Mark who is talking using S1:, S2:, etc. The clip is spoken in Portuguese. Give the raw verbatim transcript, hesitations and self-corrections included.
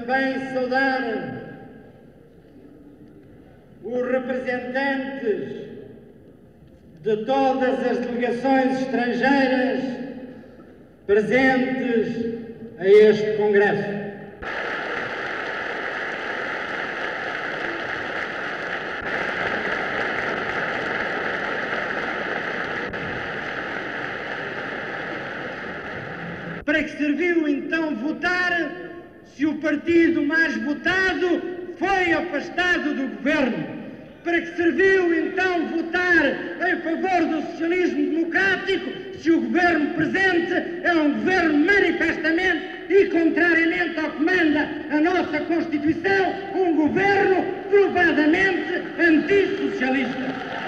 S1: também saudar os representantes de todas as delegações estrangeiras presentes a este Congresso. Para que serviu então votar se o partido mais votado foi afastado do governo? Para que serviu então votar em favor do socialismo democrático se o governo presente é um governo manifestamente e contrariamente ao que manda a nossa Constituição, um governo provadamente antissocialista?